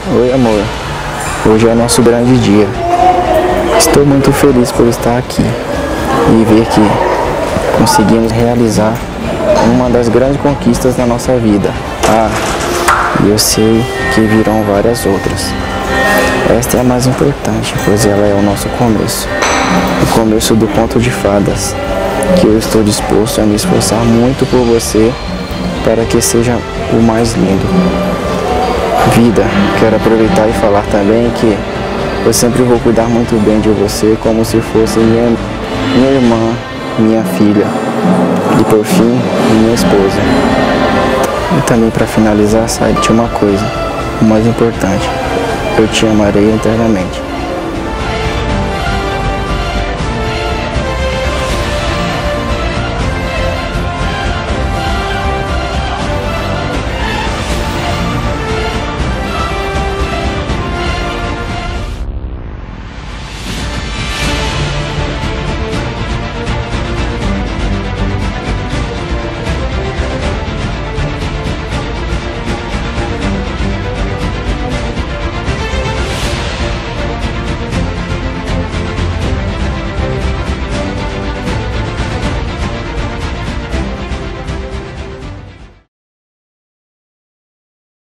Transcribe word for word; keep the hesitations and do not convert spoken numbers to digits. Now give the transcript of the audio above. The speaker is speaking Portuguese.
Oi, amor. Hoje é nosso grande dia. Estou muito feliz por estar aqui e ver que conseguimos realizar uma das grandes conquistas da nossa vida. Ah, e eu sei que virão várias outras. Esta é a mais importante, pois ela é o nosso começo. O começo do conto de fadas, que eu estou disposto a me esforçar muito por você para que seja o mais lindo. Vida, quero aproveitar e falar também que eu sempre vou cuidar muito bem de você como se fosse minha, minha irmã, minha filha e por fim, minha esposa. E também para finalizar, saiba de uma coisa, o mais importante, eu te amarei eternamente.